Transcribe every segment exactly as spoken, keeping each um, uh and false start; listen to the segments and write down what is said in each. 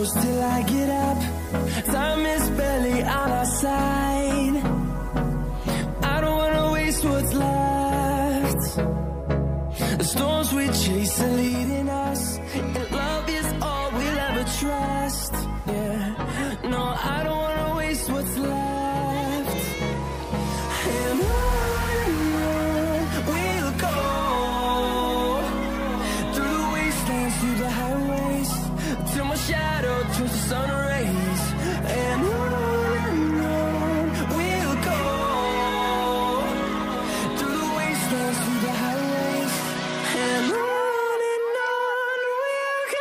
close till I get up. Time is barely on our side. I don't wanna waste what's left. The storms we chase are leading us, and love is all we'll ever trust. Yeah, no, I don't wanna waste what's left. And on we'll go, through the wastelands, through the highways, till my shadow turns to sun rays. And on and on we'll go, through the wastelands, through the highways, and on and on we'll go.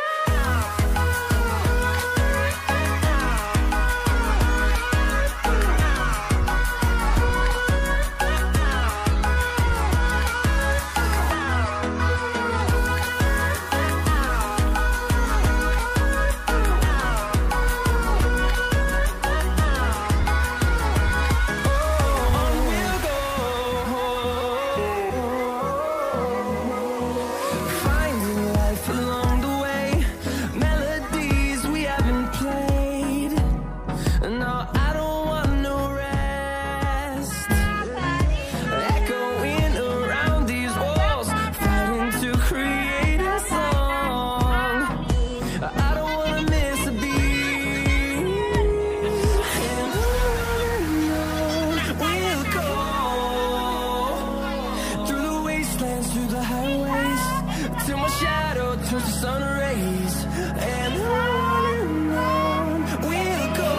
Through the highways, till my shadow turns to sun rays. And on and on we'll go,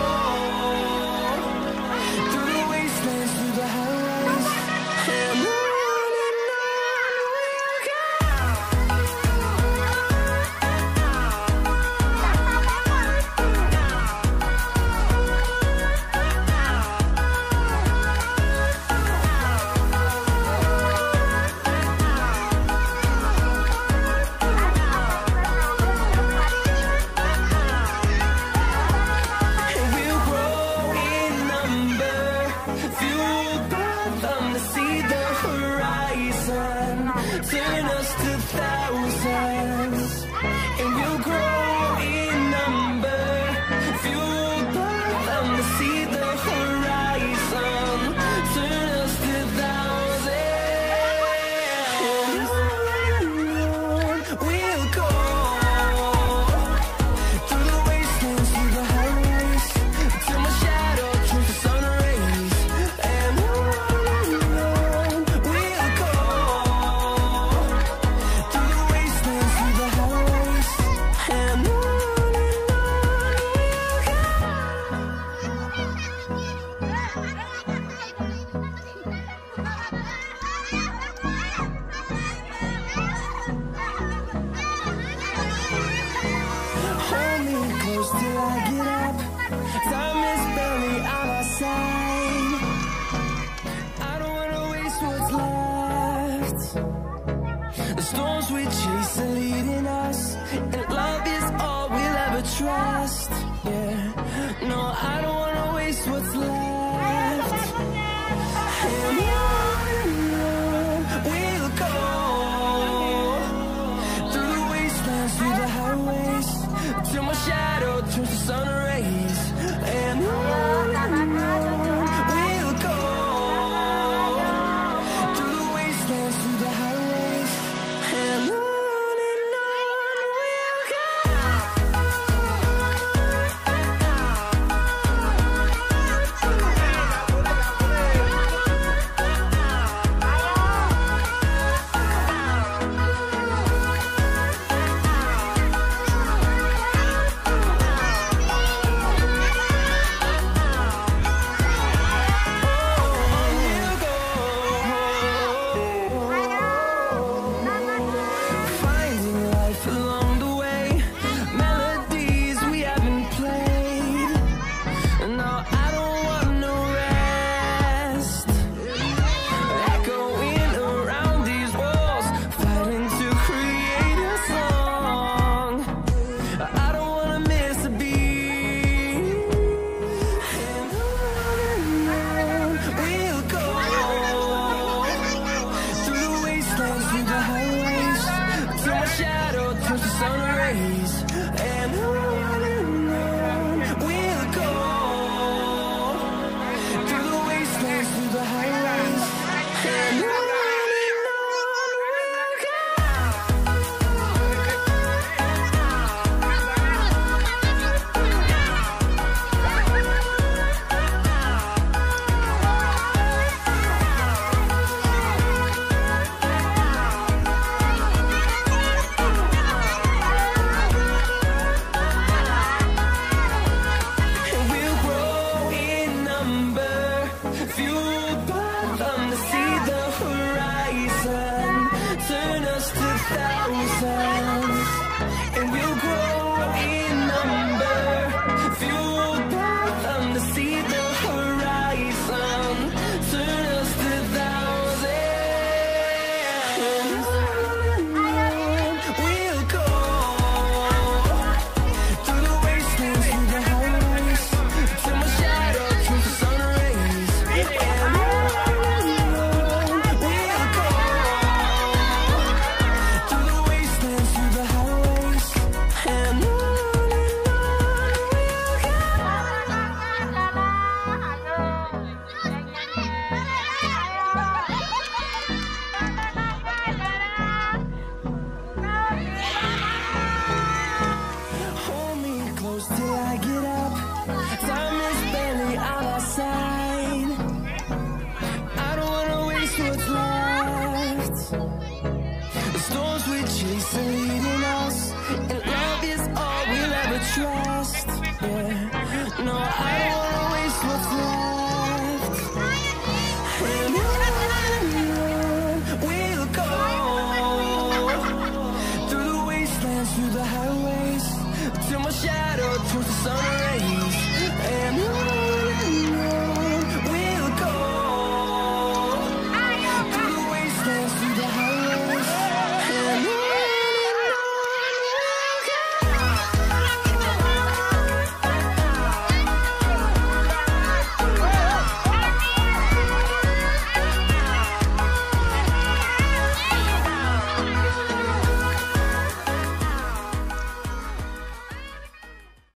through the wastelands, through the highways, and on and on we'll go. Turn us to thousands, and we'll grow in number, fueled by them to see the horizon. Turn us to thousands, and we'll go, through the wastelands, through the highways, till my shadow turns to sun rays. And on and on we'll go, through the wastelands, through the highways, and on and on we'll go. Hold me close till I get up. Time is barely on our side. I don't wanna waste what's left. The storms we chase are leading us, and love is all we'll ever trust. Yeah, no, I don't wanna waste what's left. And on and on we'll go, through the wastelands, through the highways, till my shadow turns to sun rays. And on and on we'll go, through the wastelands, through the highways, and on and on we'll go. The storms we chase are leading